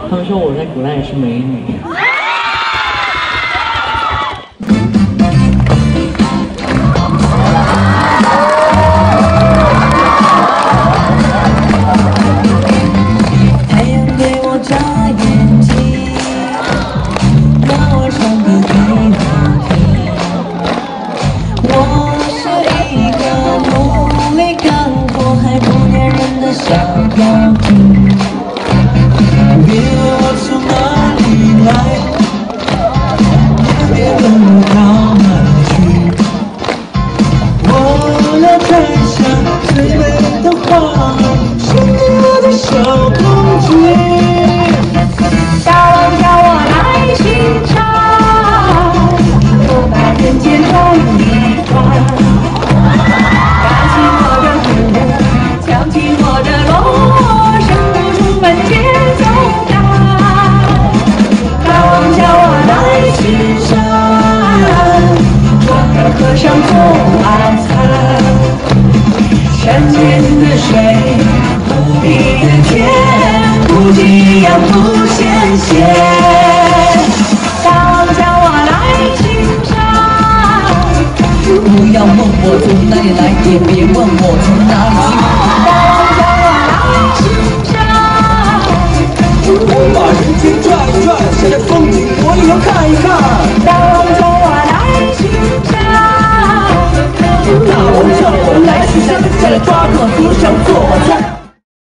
他们说我在古代也是美女。 太阳对我眨眼睛，让我唱歌给你听。我是一个努力干活还不粘人的小妖精。别问我从哪里来，别问我到哪去。我要摘下最美的花，献给我的小公举。 小王叫我来欣赏，我把人间转一转。打起我的鼓，敲起我的锣，声不出门前奏响。大王叫我来欣赏，我给和尚做晚餐。山间的水，湖里的天，不一样不鲜鲜。大王叫我来欣赏， 不要问我从哪里来，也别问我从哪里去。